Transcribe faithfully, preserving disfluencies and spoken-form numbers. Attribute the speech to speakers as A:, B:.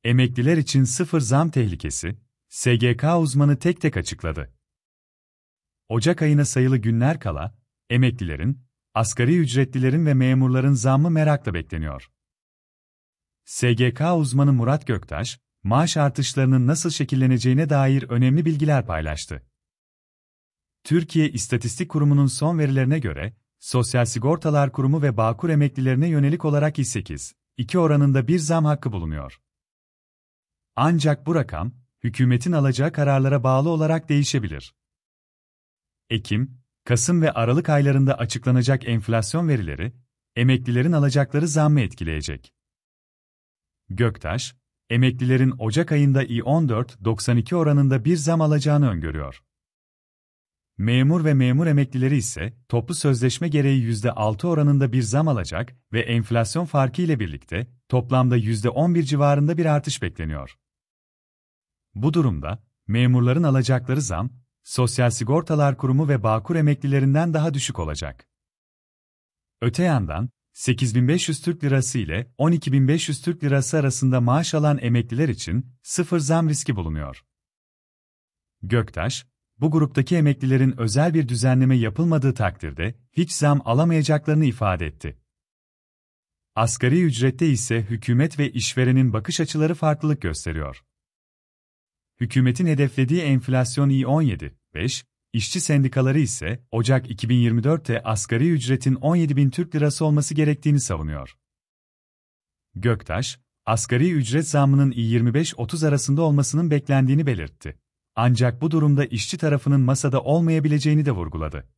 A: emekliler için sıfır zam tehlikesi, S G K uzmanı tek tek açıkladı. Ocak ayına sayılı günler kala, emeklilerin, asgari ücretlilerin ve memurların zammı merakla bekleniyor. S G K uzmanı Murat Göktaş, maaş artışlarının nasıl şekilleneceğine dair önemli bilgiler paylaştı. Türkiye İstatistik Kurumu'nun son verilerine göre, Sosyal Sigortalar Kurumu ve Bağkur emeklilerine yönelik olarak yüzde sekiz virgül iki oranında bir zam hakkı bulunuyor. Ancak bu rakam, hükümetin alacağı kararlara bağlı olarak değişebilir. Ekim, Kasım ve Aralık aylarında açıklanacak enflasyon verileri, emeklilerin alacakları zammı etkileyecek. Göktaş, emeklilerin Ocak ayında İ on dört virgül doksan iki oranında bir zam alacağını öngörüyor. Memur ve memur emeklileri ise toplu sözleşme gereği yüzde altı oranında bir zam alacak ve enflasyon farkı ile birlikte toplamda yüzde on bir civarında bir artış bekleniyor. Bu durumda memurların alacakları zam, Sosyal Sigortalar Kurumu ve Bağkur emeklilerinden daha düşük olacak. Öte yandan, sekiz bin beş yüz Türk Lirası ile on iki bin beş yüz Türk Lirası arasında maaş alan emekliler için sıfır zam riski bulunuyor. Göktaş, bu gruptaki emeklilerin özel bir düzenleme yapılmadığı takdirde hiç zam alamayacaklarını ifade etti. Asgari ücrette ise hükümet ve işverenin bakış açıları farklılık gösteriyor. Hükümetin hedeflediği enflasyon İ on yedi virgül beş, işçi sendikaları ise Ocak iki bin yirmi dört'te asgari ücretin on yedi bin Türk Lirası olması gerektiğini savunuyor. Göktaş, asgari ücret zammının İ yirmi beş otuz arasında olmasının beklendiğini belirtti. Ancak bu durumda işçi tarafının masada olmayabileceğini de vurguladı.